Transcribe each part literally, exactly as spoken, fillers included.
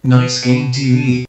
Nice Game 티비.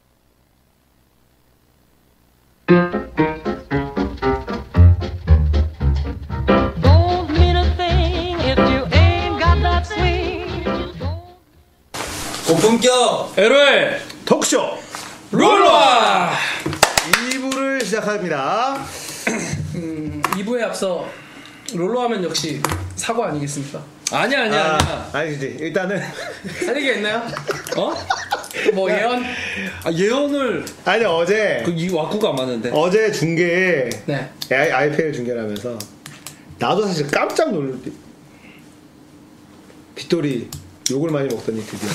고품격 엘오엘 톡쇼 롤러와 이 부를 시작합니다. 음, 이 부에 앞서 롤러 하면 역시 사고 아니겠습니까? 아니야 아니야 아, 아니야 아니지. 일단은 할 얘기가 있나요? 어? 뭐 예언? 아, 예언을 아니 어제 그 이 와꾸가 안 맞는데 어제 중계에 네. 아이, 아이피엘 중계를 하면서 나도 사실 깜짝 놀랐. 빗돌이 욕을 많이 먹더니 드디어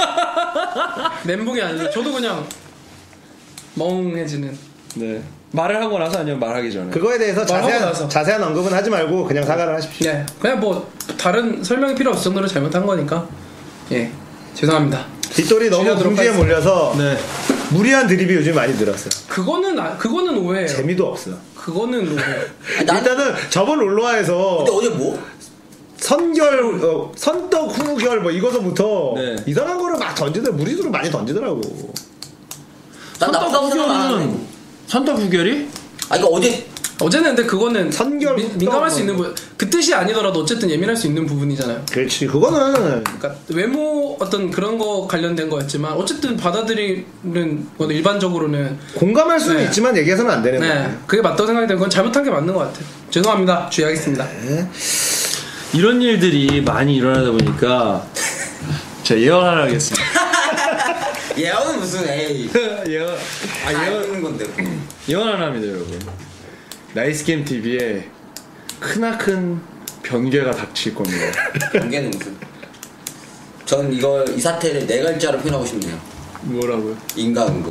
멘붕이 아니죠. 저도 그냥 멍해지는. 네 말을 하고 나서 아니면 말하기 전에 그거에 대해서 자세한 나서. 자세한 언급은 하지 말고 그냥 사과를 하십시오. 네. 그냥 뭐 다른 설명이 필요 없을 정도로 잘못한 거니까. 예. 죄송합니다. 빗돌이 너무 줄여들어 궁지에 빠졌어요. 몰려서 네 무리한 드립이 요즘 많이 늘었어요. 그거는 아, 그거는 오해예요. 재미도 없어. 그거는 오해. 일단은 저번 롤로아에서 근데 어제 뭐? 선결, 어, 선떡 후결 뭐 이거서부터 네. 이상한 거를 막 던지더라. 무리수를 많이 던지더라고. 난 나쁘다고 생각 안 하는데. 선덕 후결이? 아, 그러니까 어제 어제는 근데 그거는 선결 미, 민감할 수 있는 부분. 그 뜻이 아니더라도 어쨌든 예민할 수 있는 부분이잖아요. 그렇지. 그거는 그러니까 외모 어떤 그런 거 관련된 거였지만 어쨌든 받아들이는 건 일반적으로는 공감할 수는 네. 있지만 얘기해서는 안 되는 네 거예요. 그게 맞다고 생각이 되는 건 잘못한 게 맞는 것 같아요. 죄송합니다. 주의하겠습니다. 네. 이런 일들이 많이 일어나다 보니까 제가 예언 하나 하겠습니다. 예언은 무슨 에이 예언 아 예언은 건데 예언 하나 합니다 여러분. 나이스게임 티비에 크나큰 변개가 닥칠 겁니다. 관계는 무슨 전 이걸 이 사태를 네 글자로 표현하고 싶네요. 뭐라고요? 인과응보.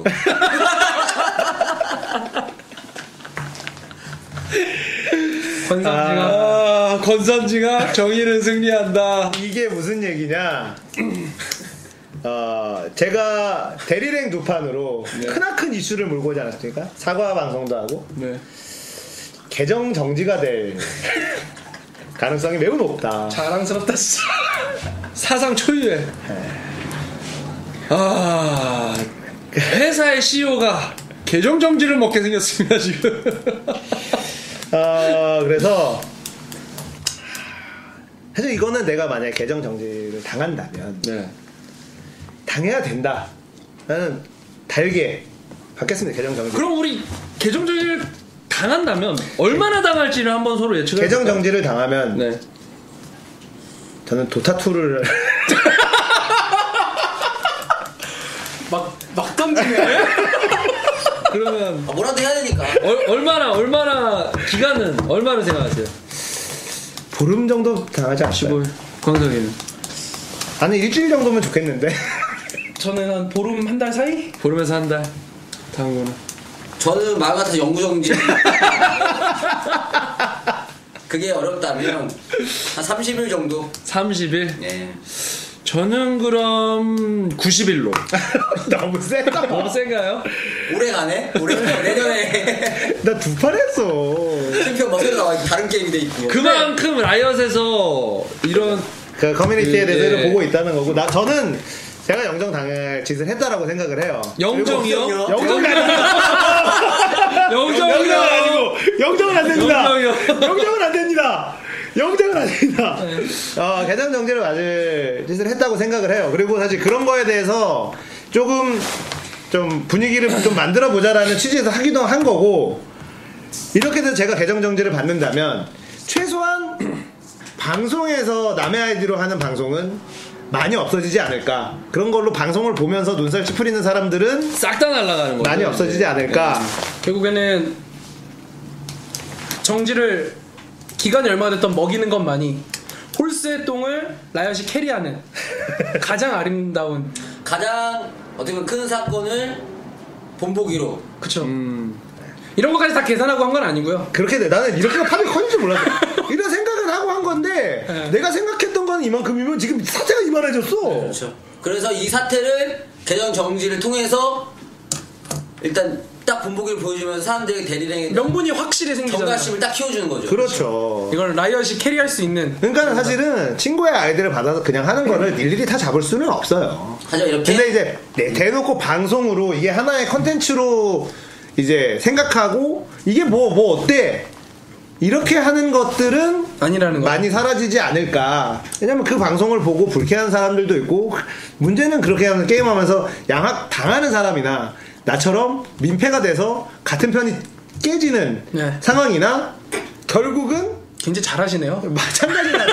권상지가 아 권선징악 정의는 승리한다. 이게 무슨 얘기냐? 어, 제가 대리랭 두 판으로 네. 크나큰 이슈를 몰고 오지 않았습니까? 사과 방송도 하고 네. 계정 정지가 될 가능성이 매우 높다. 자랑스럽다 진짜. 사상 초유의. 아 회사의 씨이오가 계정 정지를 먹게 생겼습니다 지금. 어, 그래서 사실 이거는 내가 만약에 계정 정지를 당한다면 네. 당해야 된다. 나는 달게 받겠습니다. 계정 정지. 그럼 우리 계정 정지를 당한다면 얼마나 당할지를 한번 서로 예측해. 계정 정지를 당하면 네. 저는 도타투를 막, 막 던지네. 그러면 아, 뭐라도 해야 되니까. 얼, 얼마나 얼마나 기간은 얼마나 생각하세요? 보름 정도 당하지 않을까요? 십오 일. 광석이는 한 일주일 정도면 좋겠는데. 저는 한 보름 한 달 사이? 보름에서 한 달. 당구는 저는 말 같아서 영구정지. 그게 어렵다면 한 삼십 일 정도. 삼십 일. 예. 저는 그럼 구십 일로. 너무 세다. 너무 센가요? 올해 가네? 올해 내년에 나 두 판 했어. 심표 뭐 새로 나와 다른 게임이 돼 있고. 그만큼 라이엇에서 이런 그 커뮤니티에 그, 대해서 네. 보고 있다는 거고, 나 저는 제가 영정 당할 짓을 했다라고 생각을 해요. 영정이요? 영정이요? 영정이 아니고 영정은 아니고 영정은 안 됩니다. 영정이요? 영정은 안 됩니다. 영정은 안 됩니다. 어, 계정 정지를 맞을 짓을 했다고 생각을 해요. 그리고 사실 그런 거에 대해서 조금 좀 분위기를 좀 만들어 보자라는 취지에서 하기도 한 거고, 이렇게 해서 제가 계정 정지를 받는다면 최소한 방송에서 남의 아이디로 하는 방송은 많이 없어지지 않을까. 그런 걸로 방송을 보면서 눈살 찌푸리는 사람들은 싹 다 날아가는 거죠. 많이 없어지지 않을까. 결국에는 정지를 기간이 얼마 됐던 먹이는 것만이 홀스의 똥을 라이엇이 캐리하는 가장 아름다운. 가장 어떻게 보면 큰 사건을 본보기로. 그쵸. 음. 이런 것까지 다 계산하고 한 건 아니고요. 그렇게 돼. 나는 이렇게가 팝이 커질 줄 몰랐어. 이런 생각을 하고 한 건데 네. 내가 생각했던 건 이만큼이면 지금 사태가 이만해졌어. 그렇죠. 그래서 이 사태를 계정 정지를 통해서 일단 딱 본보기를 보여주면 사람들이 대리랭이 명분이 확실히 생기잖아요. 경각심을 딱 키워주는 거죠. 그렇죠. 이걸 라이엇이 캐리할 수 있는. 그러니까 사실은 친구의 아이디어를 받아서 그냥 하는 거를 일일이 다 잡을 수는 없어요. 하지만 이렇게 근데 이제 네, 대놓고 방송으로 이게 하나의 컨텐츠로 이제 생각하고 이게 뭐 뭐 어때 이렇게 하는 것들은 아니라는 거. 많이 사라지지 않을까. 왜냐면 그 방송을 보고 불쾌한 사람들도 있고, 문제는 그렇게 하면 게임하면서 양악 당하는 사람이나 나처럼 민폐가 돼서 같은 편이 깨지는 네. 상황이나 결국은 굉장히 잘하시네요. 마찬가지라는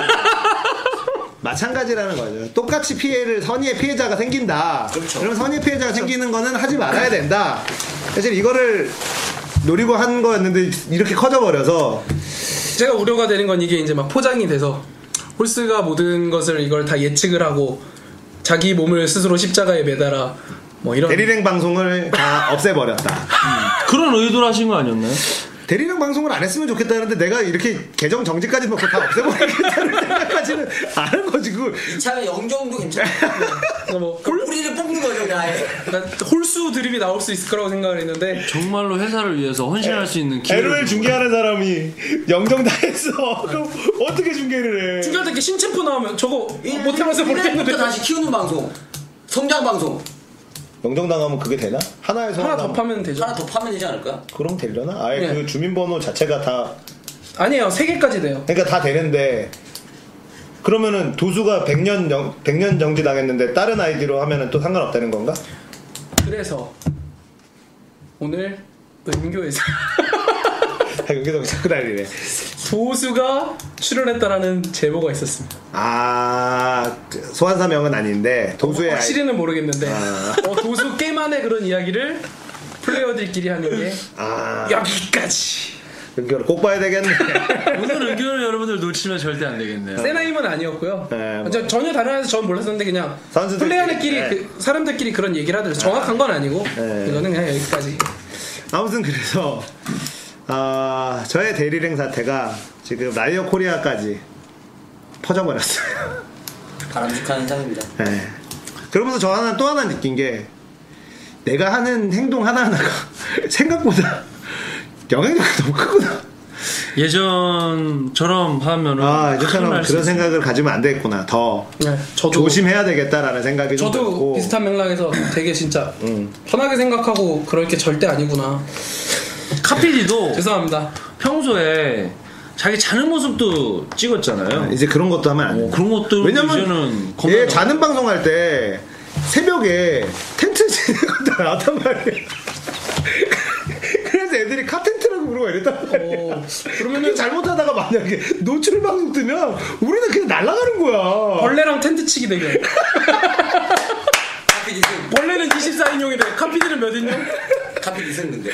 마찬가지라는 거죠. 똑같이 피해를 선의의 피해자가 생긴다. 그렇죠. 그럼 선의의 피해자가 생기는 거는 하지 말아야 된다. 사실 이거를 노리고 한 거였는데 이렇게 커져버려서 제가 우려가 되는 건 이게 이제 막 포장이 돼서 홀스가 모든 것을 이걸 다 예측을 하고 자기 몸을 스스로 십자가에 매달아 뭐 이런 대리랭 방송을 다 없애버렸다. 그런 의도로 하신 거 아니었나요? 대리랭 방송을 안 했으면 좋겠다는데 내가 이렇게 계정 정지까지 놓고 다 없애버리겠다는 생각까지는 안 한 거지. 그 이참에 영정도 괜찮아. 뭐 홀 뿌리를 뽑는 거죠, 그냥 아예. 그러니까 홀수 드립이 나올 수 있을 거라고 생각을 했는데 정말로 회사를 위해서 헌신할 수 있는 기회를 엘오엘 중계하는 사람이 영정 다 했어. 그럼 어떻게 중계를 해? 중요할 때 이렇게 신챔프 나오면 저거 못해봐서 모르겠는데 일년부터 다시 키우는 방송, 성장 방송 영정 당하면 그게 되나? 하나에서 하나 더 파면 되죠. 하나 더 파면 되지 않을까요? 그럼 되려나? 아예 네. 그 주민번호 자체가 다 아니에요, 세 개까지 돼요. 그러니까 다 되는데 그러면은 도수가 백 년 정, 백 년 정지 당했는데 다른 아이디로 하면은 또 상관없다는 건가? 그래서 오늘 은교에서 여기서 자꾸 난리네. 도수가 출연했다라는 제보가 있었습니다. 아 소환사명은 아닌데 도수의 아이... 확실히는 모르겠는데 아. 어, 도수 깨만의 그런 이야기를 플레이어들끼리 하는 게 아 여기까지. 은교를 꼭 봐야 되겠네. 오늘 의견을 여러분들 놓치면 절대 안 되겠네요. 세나임은 아니었고요. 네, 뭐. 저, 전혀 다른 안에서 전 몰랐었는데 그냥 선수들끼리, 플레이어들끼리 네. 그 사람들끼리 그런 얘기를 하더라고요. 정확한 건 아니고 네. 이거는 그냥 여기까지. 아무튼 그래서 아 저의 대리랭 사태가 지금 라이어 코리아까지 퍼져버렸어요. 바람직한 현상입니다. 네. 그러면서 저 하나 또 하나 느낀 게 내가 하는 행동 하나하나가 생각보다 영향력이 너무 크구나. 예전처럼 하면은 아 예전처럼 큰일 날수 그런 있어요. 생각을 가지면 안 되겠구나. 더 네, 저도 조심해야 되겠다라는 생각이 좀 저도 들었고. 비슷한 맥락에서 되게 진짜 음. 편하게 생각하고 그럴 게 절대 아니구나. 카피디도 죄송합니다. 평소에 자기 자는 모습도 찍었잖아요. 이제 그런 것도 하면 안 돼. 어, 그런 것들 왜냐면 이제는 얘 겁나- 자는 방송할 때 새벽에 텐트 치는 것도 나왔단 말이에요. 그래서 애들이 카텐트라고 부르고 이랬다고. 어, 그러면 그러면은 잘못하다가 만약에 노출 방송 뜨면 우리는 그냥 날아가는 거야. 벌레랑 텐트 치기 대결. 카피디 승. 벌레는 이십사 인용인데 카피디는 몇 인용? 카피디 승 근데.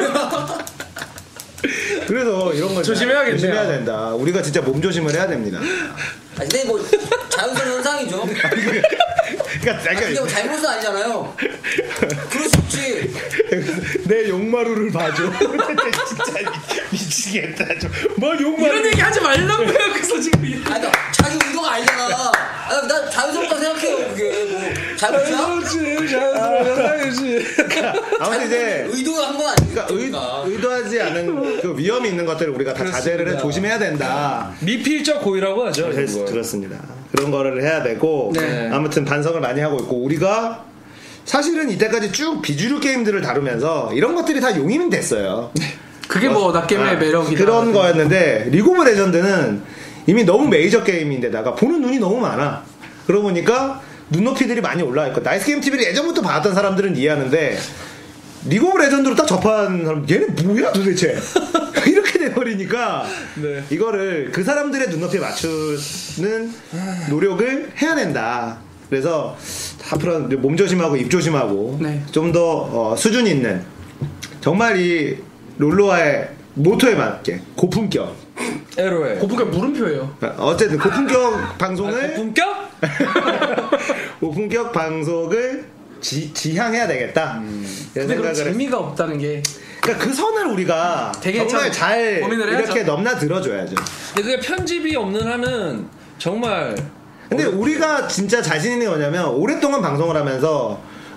그래서 이런 걸 조심해야겠네요. 조심해야 된다. 우리가 진짜 몸 조심을 해야 됩니다. 아, 근데 뭐 자연스러운 현상이죠. 그러니까 아, 근데 뭐 잘못은 아니잖아요. 그럴 수 있지. 내 용마루를 봐줘. 진짜 미치겠다. 뭘 용마루? 이런 얘기 하지 말라고요. 그래서 지금 이- 아, 나 자기 의도가 아니잖아. 아, 나 자연스럽다고 생각해요. 그게 뭐 잘못이야? 그렇지, 자연스러운 현상이지. 아무튼 이제 의도가 한 건 그러니까 아니니까. 의, 의도하지 않은 그 위험이 있는 것들을 우리가 다 자제를 해 조심해야 된다. 미필적 고의라고 하죠. 그렇, 이거. 그렇습니다. 그런 거를 해야 되고 네. 아무튼 반성을 많이 하고 있고 우리가 사실은 이때까지 쭉 비주류 게임들을 다루면서 이런 것들이 다 용인은 됐어요. 그게 뭐 낫게임의 아, 매력이다. 그런 거였는데 리그 오브 레전드는 이미 너무 메이저 게임인데다가 보는 눈이 너무 많아. 그러고 보니까 눈높이들이 많이 올라와 있고 나이스 게임 티비를 예전부터 봤던 사람들은 이해하는데 리그 오브 레전드로 딱 접한 사람 얘는 뭐야 도대체 이렇게 돼버리니까 네. 이거를 그 사람들의 눈높이에 맞추는 노력을 해야 된다. 그래서 앞으로 몸 조심하고 입 조심하고 네. 좀 더 어, 수준 있는 정말 이 롤로와의 모토에 맞게 고품격 에로에. 고품격 물음표예요. 어쨌든 고품격 방송을 본격? 고품격 방송을 지, 지향해야 되겠다. 이런 근데 그런 생각을 했- 재미가 없다는 게 그러니까 그 선을 우리가 되게 정말 참 잘 고민을 이렇게 해야죠. 넘나 들어줘야죠. 근데 그게 편집이 없는 한은 정말 근데 우리가 진짜 자신 있는 게 뭐냐면 오랫동안 방송을 하면서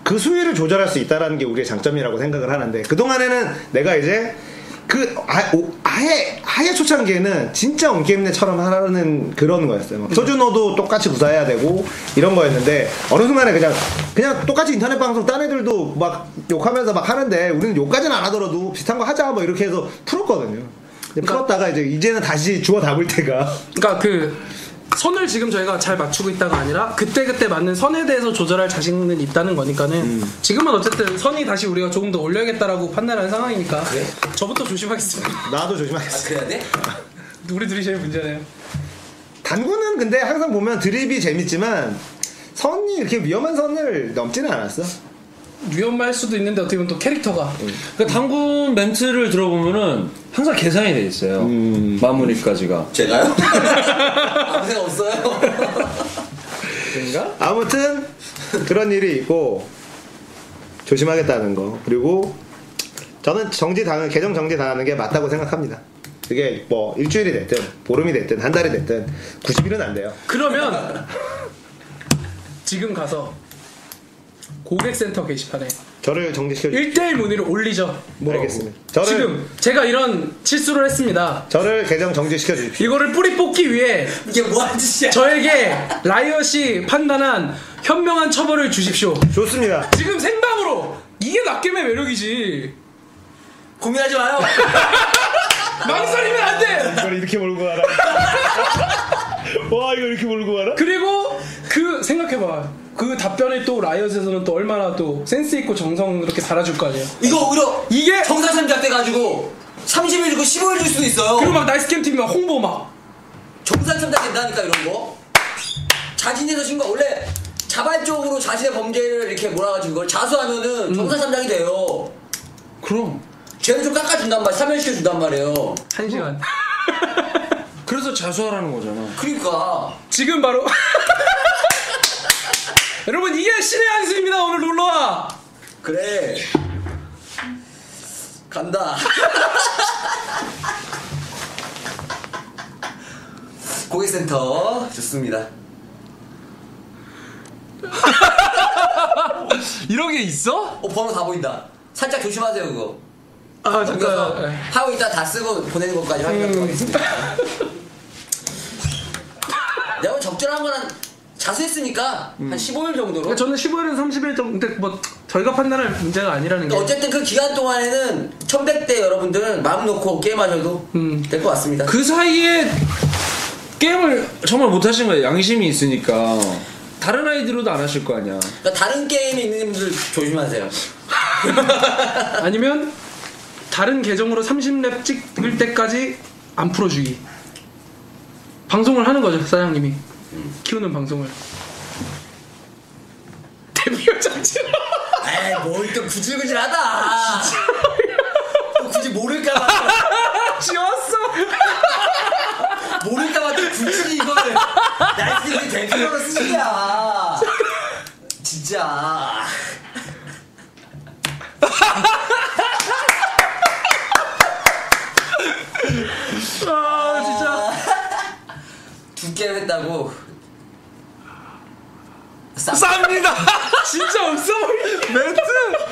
그 수위를 조절할 수 있다라는 게 우리의 장점이라고 생각을 하는데 그 동안에는 내가 이제 그 아, 오, 아예 아예 초창기에는 진짜 온게임네처럼 하라는 그런 거였어요. 막 소주노도 똑같이 구사해야 되고 이런 거였는데 어느 순간에 그냥 그냥 똑같이 인터넷 방송 딴 애들도 막 욕하면서 막 하는데 우리는 욕까지는 안 하더라도 비슷한 거 하자 뭐 이렇게 해서 풀었거든요. 근데 풀었다가 이제 이제는 다시 주워 담을 때가 그러니까 그 선을 지금 저희가 잘 맞추고 있다가 아니라 그때그때 맞는 선에 대해서 조절할 자신은 있다는 거니까는 음. 지금은 어쨌든 선이 다시 우리가 조금 더 올려야겠다라고 판단하는 상황이니까 그래? 저부터 조심하겠습니다. 나도 조심하겠어. 아, 그래야 돼? 우리 둘이 제일 문제네요. 당구는 근데 항상 보면 드립이 재밌지만 선이 이렇게 위험한 선을 넘지는 않았어. 위험할 수도 있는데 어떻게 보면 또 캐릭터가 음. 그러니까 당군 멘트를 들어보면은 항상 계산이 돼 있어요. 음. 마무리까지가. 제가요? 아무 생각 없어요. 그런가? 아무튼 그런 일이 있고 조심하겠다는 거. 그리고 저는 정지 당은 계정 정지 당하는 게 맞다고 생각합니다. 그게 뭐 일주일이 됐든 보름이 됐든 한 달이 됐든 구십 일은 안 돼요. 그러면 지금 가서 고객센터 게시판에 저를 정지시켜주세요. 일 대일 문의를 올리죠. 뭐라고? 알겠습니다. 저를, 지금 제가 이런 실수를 했습니다. 저를 계정 정지시켜주십시오. 이거를 뿌리 뽑기 위해 이게 뭐하는 짓이야? 저에게 라이엇이 판단한 현명한 처벌을 주십시오. 좋습니다. 지금 생방으로 이게 낚임의 매력이지. 고민하지 마요. 망설이면 안 돼. 이걸 이렇게 몰고 가라. 와 이거 이렇게 몰고 가라? 그리고 그 생각해봐. 그 답변이 또 라이엇에서는 또 얼마나 또 센스 있고 정성 이렇게 달아줄 거 아니에요. 이거 오히려 이게 정사삼작 돼가지고 삼십 일 주고 십오 일 줄 수도 있어요. 그리고 막 나이스게임 팀이 막 홍보 막 정사삼작 된다니까 이런 거. 자진해서 신고 원래 자발적으로 자신의 범죄를 이렇게 몰아가지고 그걸 자수하면은 음. 정사삼작이 돼요. 그럼. 죄를 좀 깎아준단 말이야. 사면시켜준단 말이에요. 한 시간. 그래서 자수하라는 거잖아. 그러니까 지금 바로 여러분 이게 신의 한수입니다. 오늘 놀러와. 그래 간다. 고객센터 좋습니다. 이런 게 있어? 어 번호 다 보인다. 살짝 조심하세요 그거. 아 옮겨서 잠깐. 하고 있다 다 쓰고 보내는 것까지 확인하도록 하겠습니다. 내가 적절한 건 한 자수했으니까 음. 한 십오 일 정도로. 그러니까 저는 십오 일에서 삼십 일 정도. 근데 뭐 저희가 판단할 문제가 아니라는 게. 어쨌든 그 기간 동안에는 천백 대 여러분들은 마음 놓고 게임하셔도 음. 될 것 같습니다. 그 사이에 게임을 정말 못하신 거예요. 양심이 있으니까. 다른 아이디로도 안 하실 거 아니야. 그러니까 다른 게임에 있는 분들 조심하세요. 아니면 다른 계정으로 삼십 렙 찍을 때까지 안 풀어주기. 방송을 하는 거죠 사장님이. 음. 키우는 방송을. 대미호 장치로. 에이 뭘 또 구질구질하다. 또 굳이 모를까봐. 지웠어. 모를까봐 또 굳이 이거를 나이스 우리 대표로 쓰냐. 진짜. 아 진짜. 두 게임 했다고. 싸. 쌉니다. 진짜 없어 보이네. 멘트.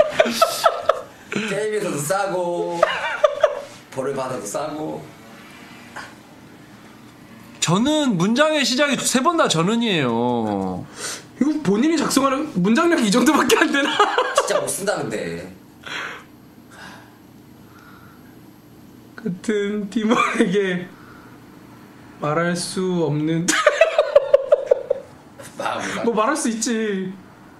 게임에서도 싸고 벌을 받아도 싸고. 저는 문장의 시작이 세 번 다 전은이에요. 이거 본인이 작성하는 문장력이 이 정도밖에 안 되나? 진짜 못 쓴다 근데. 같은 팀원에게 말할 수 없는. 뭐 말할 수 있지.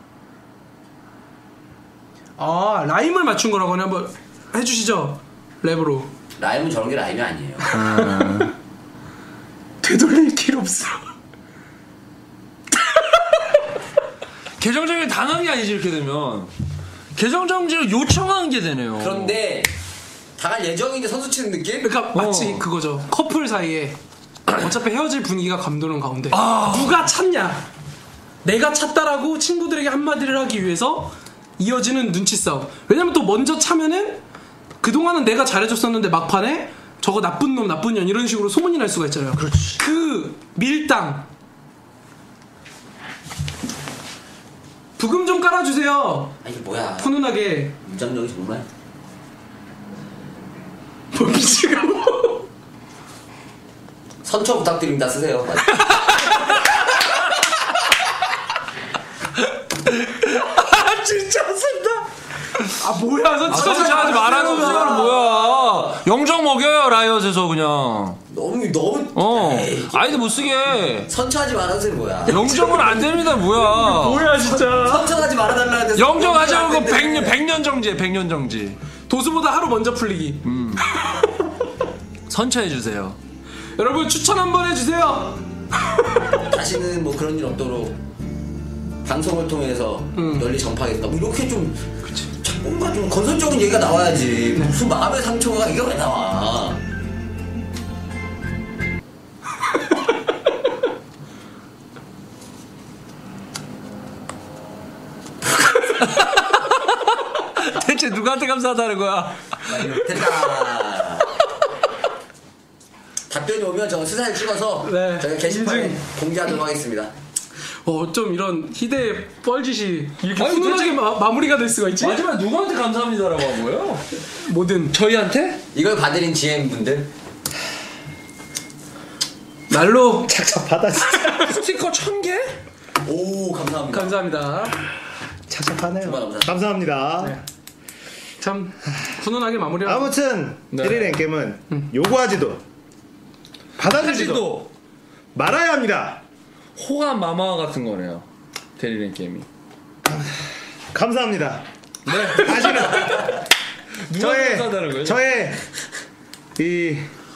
아 라임을 맞춘 거라고 하네. 한번 해주시죠 랩으로. 라임은 저런 게 라임이 아니에요. 아. 되돌릴 길 없어. 계정 정지 당한 게 아니지 이렇게 되면. 계정 정지를 요청한 게 되네요. 그런데 당할 예정인데 선수 치는 느낌? 그러니까 마치 어. 그거죠. 커플 사이에 어차피 헤어질 분위기가 감도는 가운데 아. 누가 찾냐. 내가 찾다라고 친구들에게 한마디를 하기 위해서 이어지는 눈치 싸움. 왜냐면 또 먼저 차면은 그동안은 내가 잘해줬었는데 막판에 저거 나쁜 놈 나쁜 년 이런 식으로 소문이 날 수가 있잖아요. 그렇지. 그 밀당. 부금 좀 깔아주세요. 아 이게 뭐야? 훈훈하게. 무장력이 정말. 뭐 미치가 뭐. 선처 부탁드립니다. 쓰세요. 아 진짜 쓴다. 아 뭐야 선 아, 선처하지 말라는 거는 뭐야? 영정 먹여요 라이엇에서 그냥. 너무 너무. 어. 에이, 아이디 못 쓰게. 선처하지 말아주세요 뭐야? 영정은 안 됩니다 뭐야? 뭐야 진짜. 선처하지 말아달라는데. 영정하자고 백년 백년 정지 백년 정지. 도수보다 하루 먼저 풀리기. 음. 선처해 주세요. 여러분 추천 한번 해주세요. 다시는 뭐 그런 일 없도록 방송을 통해서 음. 널리 전파하겠다. 뭐 이렇게 좀 참 뭔가 좀 건설적인 얘기가 나와야지. 무슨 마음의 상처가 이게 왜 나와? 대체 누구한테 감사하다는 거야? 됐다. 답변이 오면 저 스사를 찍어서 네. 저희가 게시판에 인증. 공지하도록 하겠습니다. 어 좀 이런 희대의 뻘짓이 이렇게 아니, 훈훈하게 대체- 마, 마무리가 될 수가 있지? 마지막 누구한테 감사합니다라고 한 거예요? 뭐든 저희한테? 이걸 받으린 지엠분들 날로 착잡하다 진짜. 스티커 천 개? 오 감사합니다. 감사합니다. 착잡하네요. 정말 감사합니다. 감사합니다. 네. 참 훈훈하게 마무리하고 아무튼 네. 드릴 앵겜은 요구하지도 받아들지도 하지도 말아야 합니다. 호감 마마 같은 거네요. 데리는 게임이. 감사합니다. 네. 다시는 누가 감사하다는 거예요? 저의 이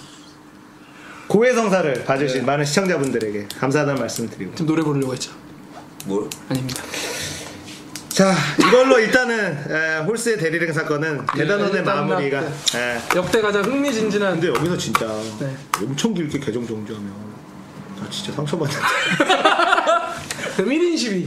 고해성사를 봐주신 네. 많은 시청자분들에게 감사하다는 말씀을 드리고, 지금 노래 부르려고 했죠. 뭘? 아닙니다. 자 이걸로 일단은 에, 홀스의 대리랭 사건은 대단원의 일단 마무리가 막, 에. 역대 가장 흥미진진한 근데 여기서 진짜 네. 엄청 길게 계정 정지하면 나 진짜 상처받는다. 그럼 일 인 시위.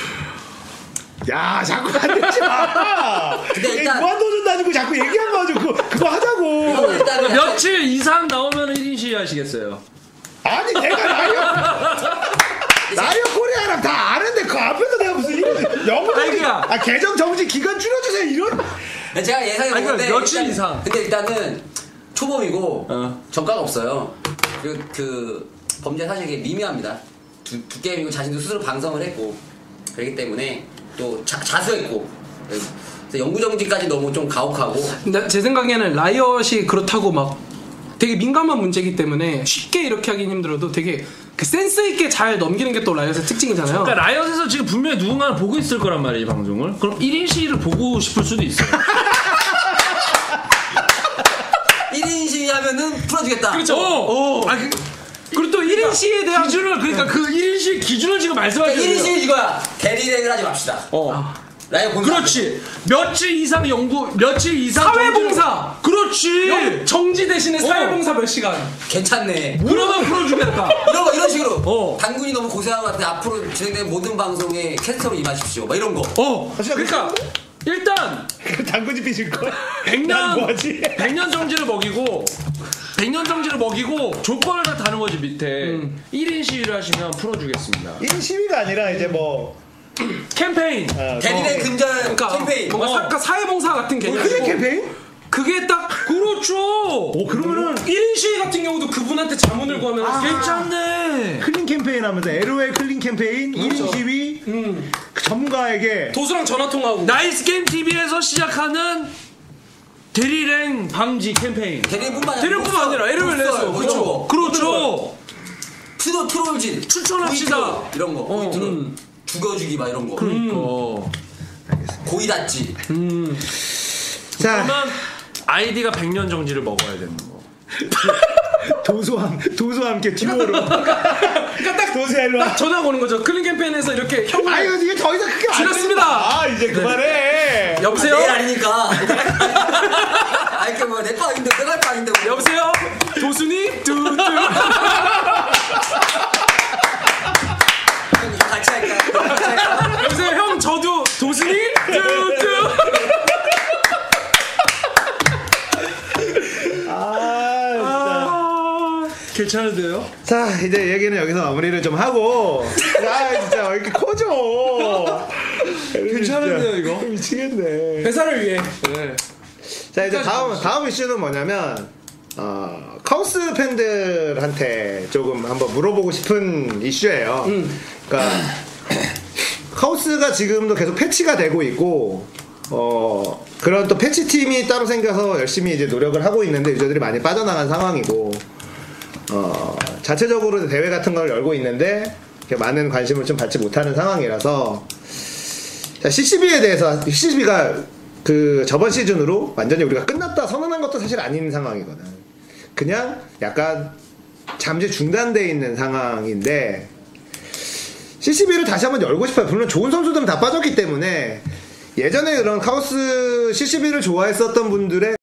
야 자꾸 만들지 마. 근데 에이, 일단- 무한도전 다니고 자꾸 얘기한 거 가지고 그거, 그거 하자고. 이거 일단은 약간- 며칠 이상 나오면 일 인 시위 하시겠어요? 아니 내가 라이어 라이어 코리아랑 다 아는데 그 앞에서 내가 무슨 이런 영어 아니, 그러니까- 아 계정 정지 기간 줄여주세요 이런. 제가 예상해 아니, 보는데 그러니까 며칠 일단- 이상. 근데 일단은 초범이고 어. 전과가 없어요. 그리고 그 범죄 사실 이게 미미합니다. 두, 두 게임이고 자신도 스스로 방송을 했고 그렇기 때문에 또 자, 자수했고 그래서 영구정지까지 너무 좀 가혹하고 근데 제 생각에는 라이엇이 그렇다고 막 되게 민감한 문제이기 때문에 쉽게 이렇게 하긴 힘들어도 되게 그 센스 있게 잘 넘기는 게 또 라이엇의 특징이잖아요. 그러니까 라이엇에서 지금 분명히 누군가를 보고 있을 거란 말이에요, 이 방송을. 그럼 일 인 시위를 보고 싶을 수도 있어요. 일 인 시위하면은 풀어주겠다. 그렇죠. 어. 어. 아, 그, 그리고 또 일 인 시위에 대한 기준을 그러니까 그 일 인 시위 기준을 지금 말씀하시는 그러니까 일 인 거예요. 시위 이거야. 대리랭을 하지 맙시다. 어. 라이어 본 그렇지. 며칠 이상 연구, 며칠 이상 사회봉사! 정지를- 그렇지. 정지 대신에 어. 사회봉사 몇 시간. 괜찮네. 그러면 풀어주겠다. 이런 거 이런 식으로 어. 당군이 너무 고생한 것 같아. 앞으로 진행되는 모든 방송에 캐스터로 임하십시오. 막 이런 거. 어. 그러니까 일단 당근이 삐질 거. 난 백년 뭐하지? 백년 정지를 먹이고 백년 정지를 먹이고 조건을 다 다는 거지 밑에 음. 일 인 시위를 하시면 풀어주겠습니다. 일 시위가 아니라 이제 뭐 캠페인. 어, 대리랭 근절 그러니까 캠페인. 뭔가 어. 사, 그러니까 사회봉사 같은 개념이고 클릭 캠페인? 그게 딱 그렇죠. 오 그러면은 일 인 시위 같은 경우도 그분한테 자문을 구하면 아, 괜찮. 괜찮네. 클린 캠페인 하면서 엘오엘 클린 캠페인 일 인 시위 음. 그 전문가에게 도수랑 전화 통화하고. 나이스 게임 티비에서 시작하는 대리랭 방지 캠페인. 대리랭뿐만 아니라 대리랭뿐만 아니라 에르멜 레서. 뭐 그렇죠. 이런 거. 그렇죠. 트로 트롤진 추천합시다. 보이트롤, 이런 거. 어, 보이트롤. 음. 죽어주기 막 이런 거. 그러니까. 고이 닫지. 자 그러면 아이디가 백년 정지를 먹어야 되는 거. 도수와 도수와 함께 듀오로. 그러니까 딱 도수야 일로 와. 딱 전화 거는 거죠. 클린 캠페인에서 이렇게 형. 아유 이게 더 이상 크게 안 지났습니다. 된다. 아 이제 그만해. 여보세요? 내일 아니니까. 아 이렇게 뭐내 빵인데 내가 빵인데. 뭐. 여보세요? 도수님? 뚜뚜. 같이 할까? 같이 할까? 여보세요? 형 저도 도수님? 뚜뚜. 아 괜찮은데요? 진짜. 자 이제 얘기는 여기서 마무리를 좀 하고. 야 진짜 왜 이렇게 커져. 하는데요 이거. 미치겠네. 회사를 위해. 네. 자 이제 끝까지 다음 가보시죠. 다음 이슈는 뭐냐면 어, 카우스 팬들한테 조금 한번 물어보고 싶은 이슈예요. 음. 그러니까 카우스가 지금도 계속 패치가 되고 있고 어 그런 또 패치 팀이 따로 생겨서 열심히 이제 노력을 하고 있는데 유저들이 많이 빠져나간 상황이고 어 자체적으로 대회 같은 걸 열고 있는데 이렇게 많은 관심을 좀 받지 못하는 상황이라서 자 씨씨비에 대해서 씨씨비가 그 저번 시즌으로 완전히 우리가 끝났다 선언한 것도 사실 아닌 상황이거든. 그냥 약간 잠시 중단돼 있는 상황인데 씨씨비를 다시 한번 열고 싶어요. 물론 좋은 선수들은 다 빠졌기 때문에 예전에 그런 카오스 씨씨비를 좋아했었던 분들의